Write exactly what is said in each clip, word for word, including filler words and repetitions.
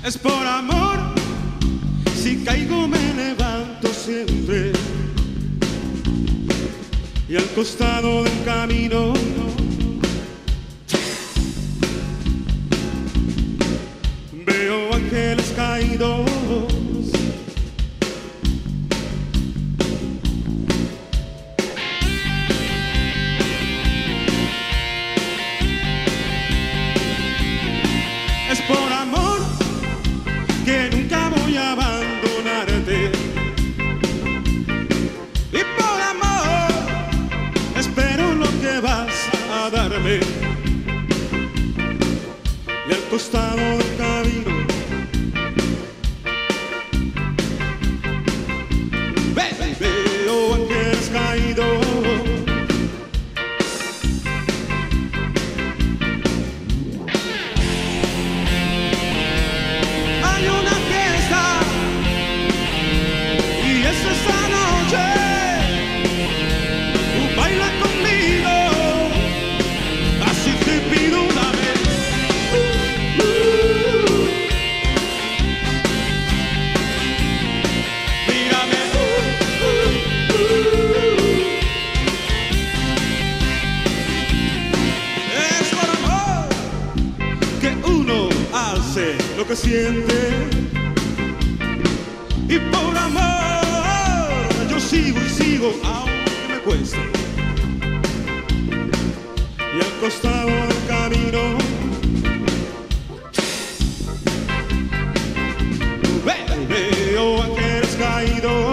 Es por amor, si caigo me levanto siempre. Y al costado del camino veo ángeles caídos. Es por amor que nunca voy a abandonarte. Y por amor espero lo que vas a darme. Y al costado del camino ve, veo ángeles caídos. Lo que siente, y por amor yo sigo y sigo aunque me cueste. Y al costado del camino veo ángeles caídos.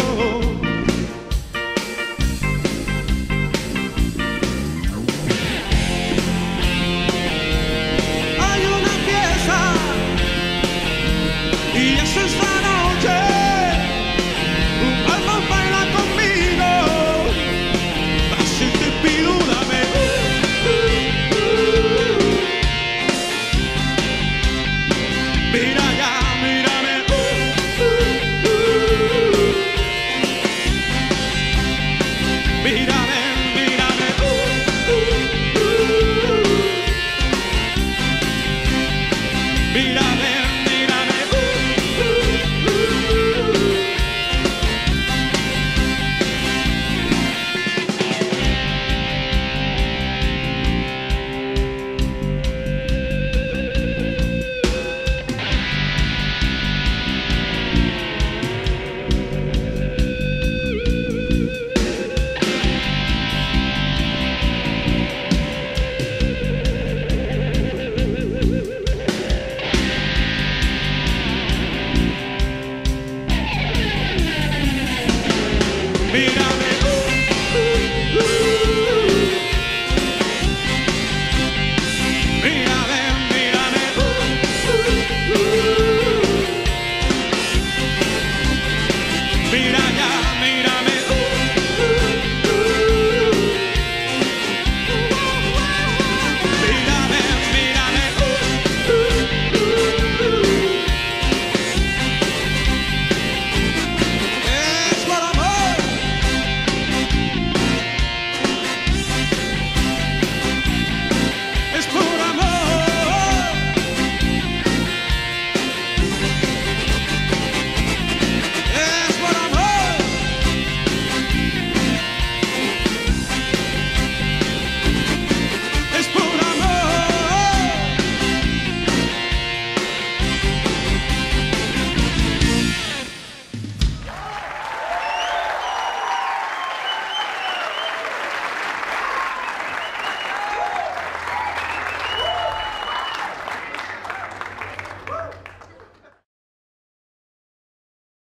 Y es esta noche, un alma baila conmigo, así te pido dame. Mira ya, mírame. Mírame, mírame. Mírame.